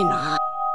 いな。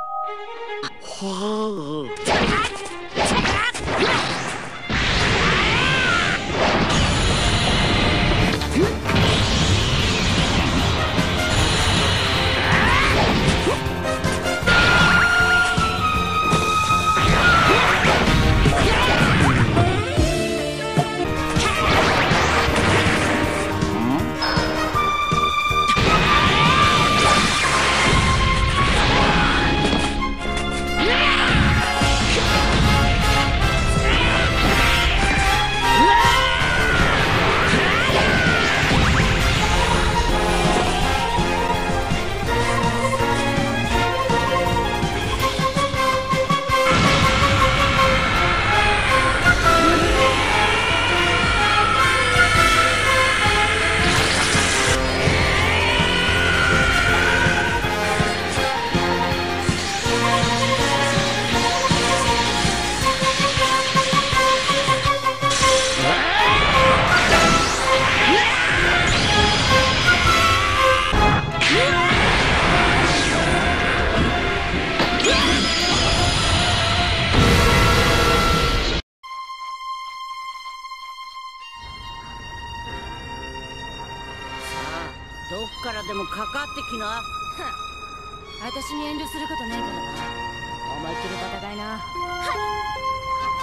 どっからでもかかってきな。 私に遠慮することないからな。思いっきり戦いな。 はい。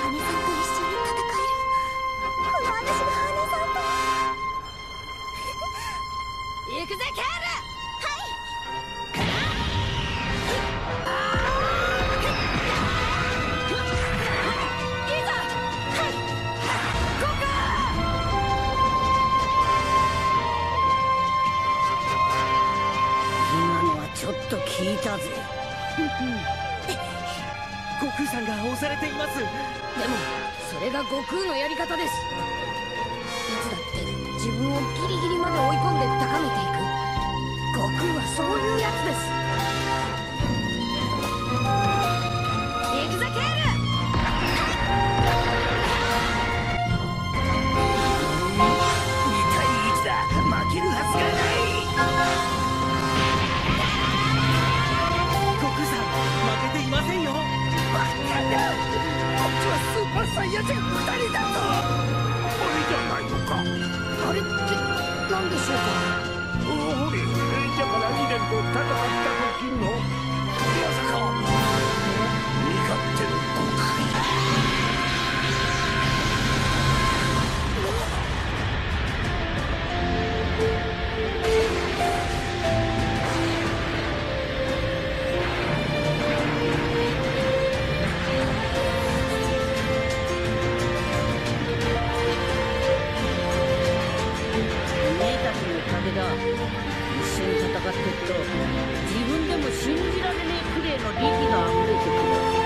姉さんと一緒に戦える。この私が姉さんと。 行くぜケール。 ちょっと聞いたぜ。 悟空さんが押されています。でもそれが悟空のやり方です。いつだって自分をギリギリまで追い込んで高めていく。悟空はそういうやつです。行くぜケール。 2対1だ。負けるはずがない。いませんよ。バカだ。こっちはスーパーサイヤ人2人だぞ。あれじゃないのか。 あれって何でしょうか。 おお、だから2年と戦った時のまさか身勝手の悟空。 一緒に戦ってると自分でも信じられねえくらいの力が溢れてくる。